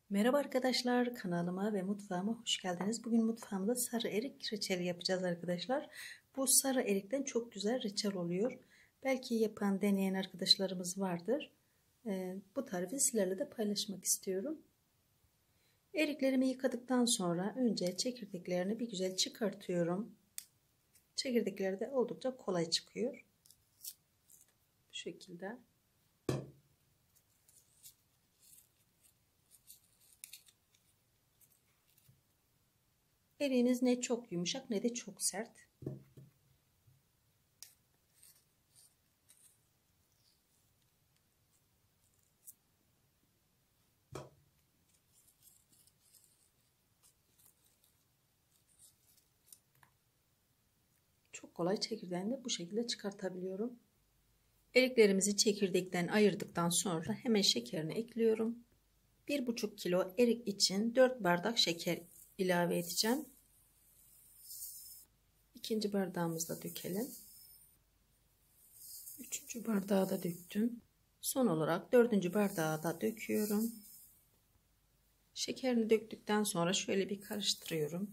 Merhaba arkadaşlar, kanalıma ve mutfağıma hoş geldiniz. Bugün mutfağımda sarı erik reçeli yapacağız arkadaşlar. Bu sarı erikten çok güzel reçel oluyor. Belki yapan, deneyen arkadaşlarımız vardır. Bu tarifi sizlerle de paylaşmak istiyorum. Eriklerimi yıkadıktan sonra önce çekirdeklerini bir güzel çıkartıyorum. Çekirdekleri de oldukça kolay çıkıyor. Bu şekilde. Eriğimiz ne çok yumuşak ne de çok sert. Çok kolay çekirdeğini de bu şekilde çıkartabiliyorum. Eriklerimizi çekirdekten ayırdıktan sonra hemen şekerini ekliyorum. 1,5 kilo erik için 4 bardak şeker ilave edeceğim. İkinci bardağımızı da dökelim. Üçüncü bardağı da döktüm. Son olarak dördüncü bardağı da döküyorum. Şekerini döktükten sonra şöyle bir karıştırıyorum.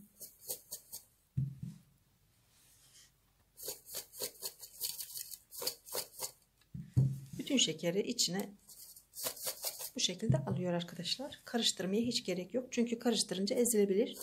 Bütün şekeri içine bu şekilde alıyor arkadaşlar. Karıştırmaya hiç gerek yok. Çünkü karıştırınca ezilebilir.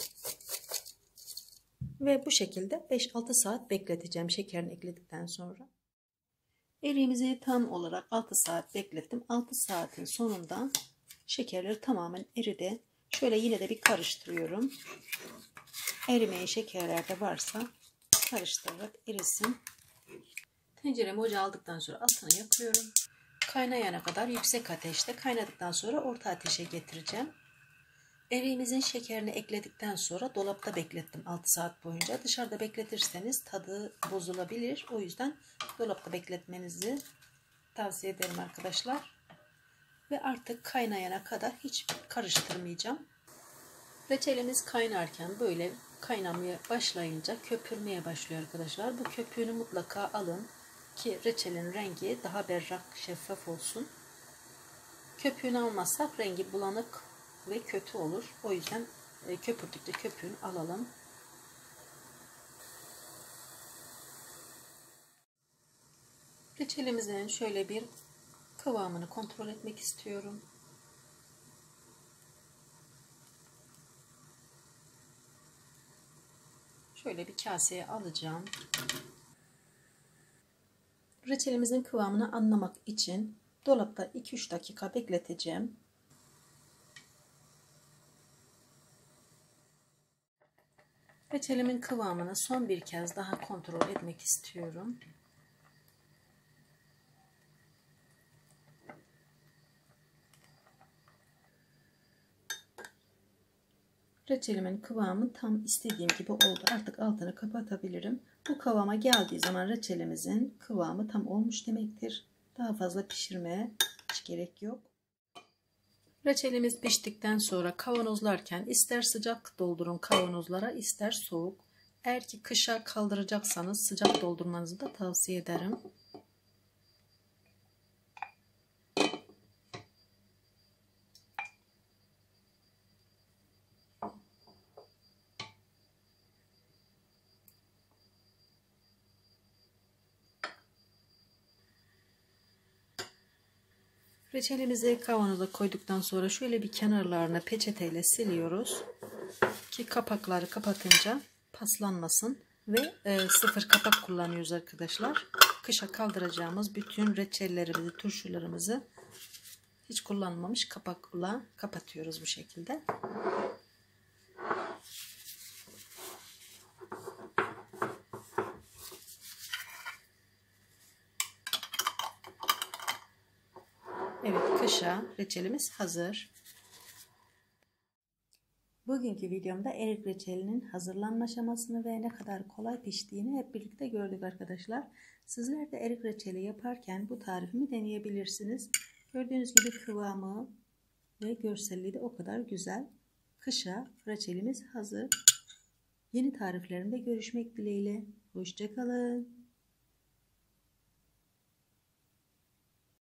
Ve bu şekilde 5-6 saat bekleteceğim şekerini ekledikten sonra. Eriğimizi tam olarak 6 saat beklettim. 6 saatin sonunda şekerler tamamen eridi. Şöyle yine de bir karıştırıyorum. Erimeyen şekerler de varsa karıştırarak erisin. Tenceremi ocağa aldıktan sonra altını yakıyorum. Kaynayana kadar yüksek ateşte, kaynadıktan sonra orta ateşe getireceğim. Eriğimizin şekerini ekledikten sonra dolapta beklettim 6 saat boyunca. Dışarıda bekletirseniz tadı bozulabilir. O yüzden dolapta bekletmenizi tavsiye ederim arkadaşlar. Ve artık kaynayana kadar hiç karıştırmayacağım. Reçelimiz kaynarken böyle kaynamaya başlayınca köpürmeye başlıyor arkadaşlar. Bu köpüğünü mutlaka alın ki reçelin rengi daha berrak, şeffaf olsun. Köpüğünü almazsak rengi bulanık ve kötü olur. O yüzden köpürdükçe köpüğünü alalım. Reçelimizin şöyle bir kıvamını kontrol etmek istiyorum. Şöyle bir kaseye alacağım. Reçelimizin kıvamını anlamak için dolapta 2-3 dakika bekleteceğim. Reçelimin kıvamını son bir kez daha kontrol etmek istiyorum. Reçelimin kıvamı tam istediğim gibi oldu. Artık altını kapatabilirim. Bu kıvama geldiği zaman reçelimizin kıvamı tam olmuş demektir. Daha fazla pişirmeye hiç gerek yok. Reçelimiz piştikten sonra kavanozlarken ister sıcak doldurun kavanozlara, ister soğuk. Eğer ki kışa kaldıracaksanız sıcak doldurmanızı da tavsiye ederim. Reçelimizi kavanoza koyduktan sonra şöyle bir kenarlarını peçeteyle siliyoruz ki kapakları kapatınca paslanmasın ve sıfır kapak kullanıyoruz arkadaşlar. Kışa kaldıracağımız bütün reçellerimizi, turşularımızı hiç kullanmamış kapakla kapatıyoruz bu şekilde. Evet, kışa reçelimiz hazır. Bugünkü videomda erik reçelinin hazırlanma aşamasını ve ne kadar kolay piştiğini hep birlikte gördük arkadaşlar. Sizler de erik reçeli yaparken bu tarifimi deneyebilirsiniz. Gördüğünüz gibi kıvamı ve görselliği de o kadar güzel. Kışa reçelimiz hazır. Yeni tariflerimde görüşmek dileğiyle. Hoşça kalın.